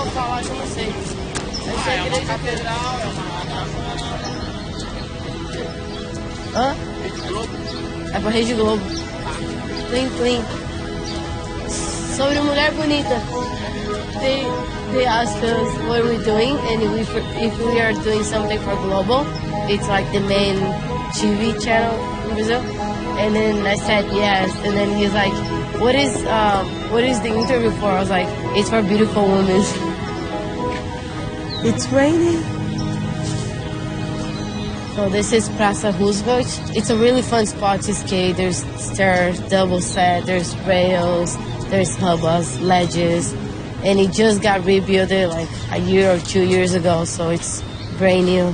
falar que eu não sei. Eu sei a igreja catedral, é uma... Hã? Rede Globo? É pra Rede Globo. Plim, plim. Sobre Mulher Bonita. They asked us what we're doing and if we are doing something for Global. It's like the main TV channel in Brazil. And then I said yes. And then he's like, what is the interview for? I was like, it's for beautiful women. It's raining. So this is Praça Roosevelt. It's a really fun spot to skate. There's stairs, double set, there's rails, there's hubas, ledges. And it just got rebuilt like a year or 2 years ago, so it's brand new.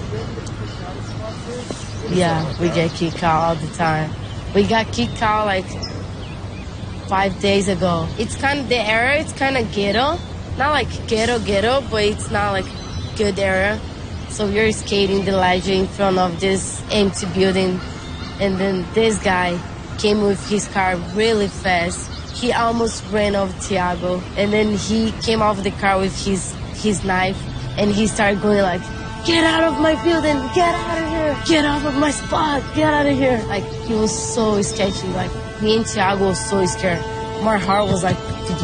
Yeah, we get kicked out all the time. We got kicked out like 5 days ago. It's kind of, the area, it's kind of ghetto. Not like ghetto, but it's not like good area. So we were skating the ledge in front of this empty building. And then this guy came with his car really fast. He almost ran over Thiago. And then he came off the car with his knife. And he started going like, get out of my building, get out of here, get out of my spot, get out of here. Like, he was so sketchy. Like, me and Thiago was so scared. My heart was like...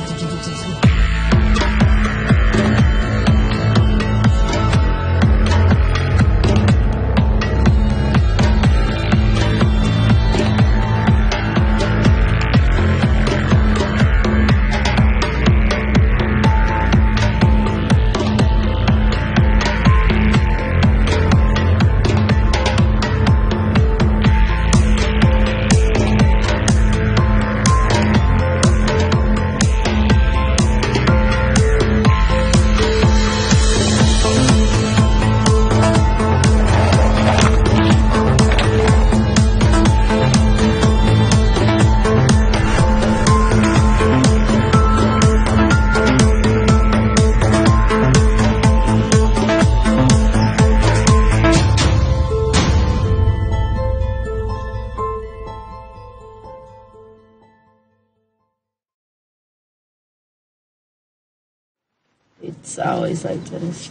It's always like this.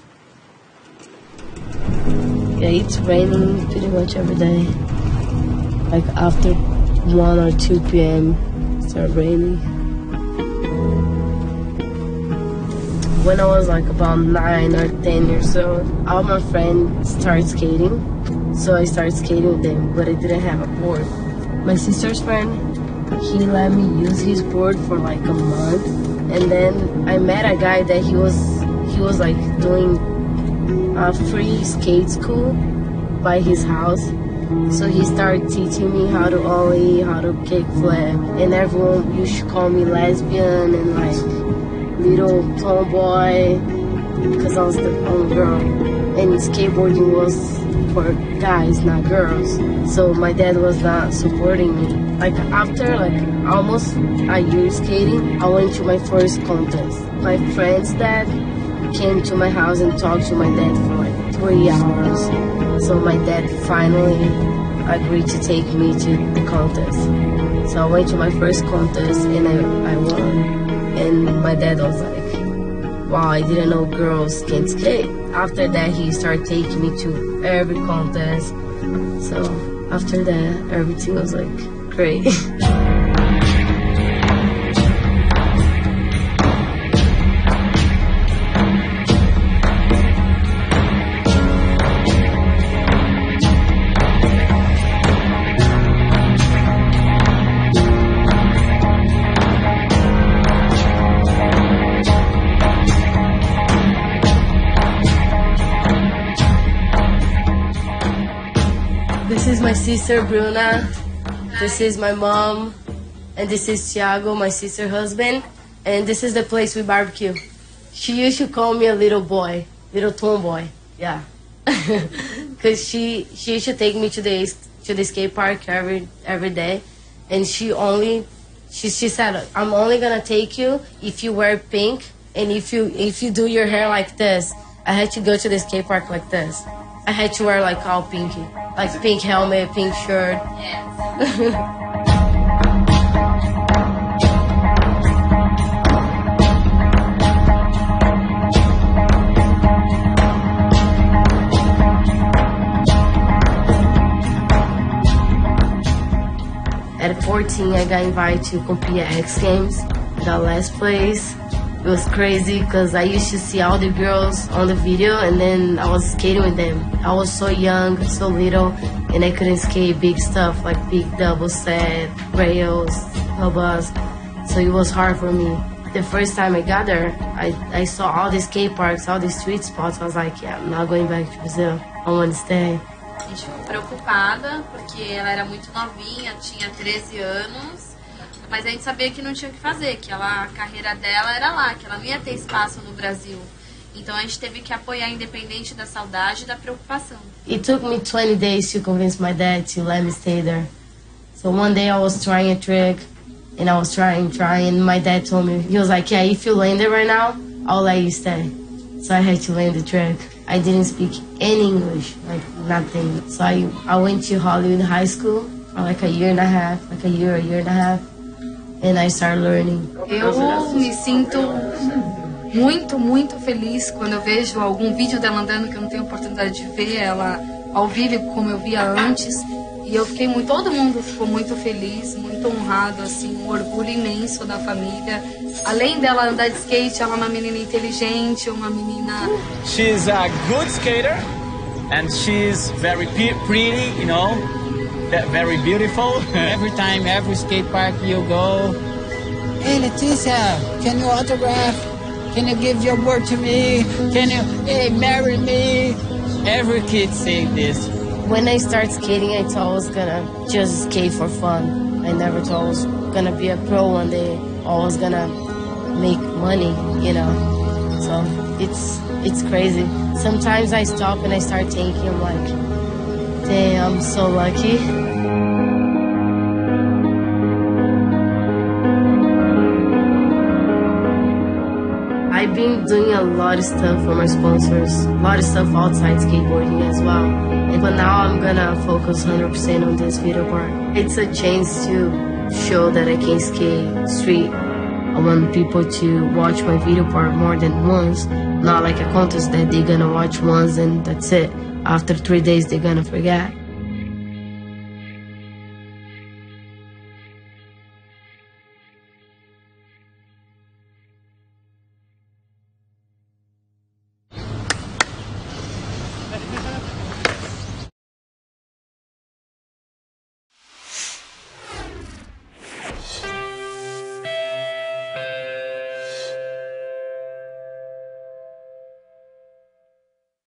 Yeah, it's raining pretty much every day. Like after 1 or 2 p.m. it started raining. When I was like about 9 or 10 years old, all my friends started skating. So I started skating with them, but I didn't have a board. My sister's friend, he let me use his board for like a month. And then I met a guy that he was like doing a free skate school by his house. So he started teaching me how to ollie, how to kickflip, and everyone used to call me lesbian and like little tomboy because I was the only girl. And skateboarding was for guys, not girls. So my dad was not supporting me. Like after like almost a year skating, I went to my first contest. My friend's dad came to my house and talked to my dad for like 3 hours. So my dad finally agreed to take me to the contest. So I went to my first contest and I won. And my dad was like, wow, I didn't know girls can skate. After that, he started taking me to every contest. So after that, everything was like great. This is my sister Bruna, this is my mom, and this is Thiago, my sister's husband, and this is the place we barbecue. She used to call me a little boy, little tomboy, yeah. Because she used to take me to the skate park every day, and she said, I'm only gonna take you if you wear pink, and if you do your hair like this. I had to go to the skate park like this. I had to wear like all pinky. Like pink helmet, pink shirt. Yes. At 14, I got invited to compete at X Games. I got last place. It was crazy because I used to see all the girls on the video and then I was skating with them. I was so young, so little, and I couldn't skate big stuff like big double set, rails, hubas. So it was hard for me. The first time I got there, I saw all the skate parks, all the street spots. I was like, yeah, I'm not going back to Brazil. I want to stay. A gente ficou preocupada porque ela era muito novinha, tinha 13 anos. Mas a gente sabia que não tinha o que fazer, que a carreira dela era lá, que ela não ia ter espaço no Brasil. Então a gente teve que apoiar independente da saudade e da preocupação. It took me 20 days to convince my dad to let me stay there. So one day I was trying a trick and I was trying, and my dad told me, he was like, yeah, if you land it right now, I'll let you stay. So I had to land the trick. I didn't speak any English, like nothing. So I went to Hollywood High School for like a year and a half, and I started learning. Eu me sinto muito feliz quando eu vejo algum vídeo dela andando que eu não tenho oportunidade de ver ela ao vivo como eu via antes. E eu fiquei todo mundo ficou muito feliz, muito honrado, assim, um orgulho imenso da família. Além dela andar de skate, ela é uma menina inteligente, uma menina... She's a good skater and she's very pretty, you know. Very beautiful. Every time, every skate park you go, hey Leticia, can you autograph? Can you give your word to me? Can you, hey, marry me? Every kid say this. When I started skating, I thought I was gonna just skate for fun. I never thought I was gonna be a pro one day, or I was gonna make money, you know. So it's crazy. Sometimes I stop and I start thinking, I'm like, damn, I'm so lucky. I've been doing a lot of stuff for my sponsors, a lot of stuff outside skateboarding as well. But now I'm gonna focus 100% on this video part. It's a chance to show that I can skate street. I want people to watch my video part more than once, not like a contest that they're gonna watch once and that's it. After 3 days, they're gonna forget.